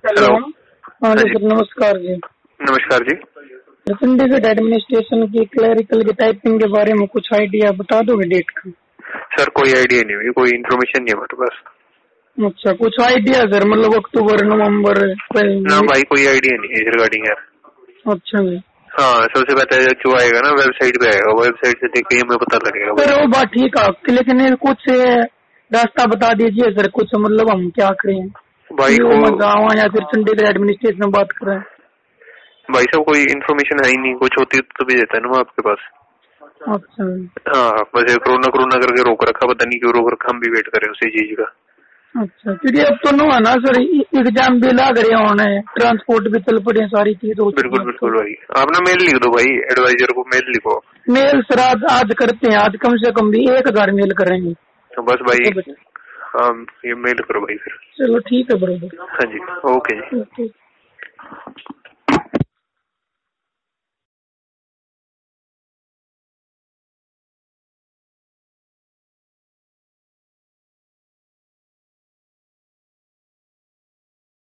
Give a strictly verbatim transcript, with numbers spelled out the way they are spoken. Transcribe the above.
Hello. हाँ जी sir, नमस्कार जी। नमस्कार जी। चंडीगढ़ एडमिनिस्ट्रेशन की क्लरिकल की टाइपिंग के बारे में कुछ आइडिया बता दोगे डेट का? सर कोई आइडिया नहीं हुई, कोई इन्फॉर्मेशन नहीं है हमारे पास। अच्छा, कुछ आइडिया सर, मतलब अक्टूबर नवंबर ना भाई, कोई आइडिया नहीं है इस रिगार्डिंग यार। अच्छा जी। हाँ, सबसे पहले जो आएगा ना वेबसाइट पे आएगा, वेबसाइट से देख के हमें पता लगेगा। सर वो बात ठीक है आपकी, लेकिन कुछ रास्ता बता दीजिए सर, कुछ मतलब हम क्या करें भाई को गाँव या फिर चंडीगढ़ एडमिनिस्ट्रेशन में बात करें। भाई साहब कोई इन्फॉर्मेशन है ही नहीं, कुछ होती तो भी देता है ना वो आपके पास। अच्छा। हाँ, बस ये कोरोना कोरोना करके रोक रखा, पता नहीं क्यों रोक रखा, हम भी वेट करें उसी चीज का। अच्छा, क्योंकि अब तो नो है ना सर, एग्जाम भी लग रहे होने, ट्रांसपोर्ट भी चल पड़े, सारी चीज हो चुकी है। बिल्कुल बिल्कुल भाई, आप ना मेल लिख दो भाई, एडवाइजर को मेल लिखो। मेल सर आज आज करते हैं, आज कम से कम भी एक हजार मेल करेंगे। तो बस भाई हाँ, ये मेल करो भाई फिर। चलो ठीक है बरोबर। हाँ जी, ओके जी। ओके।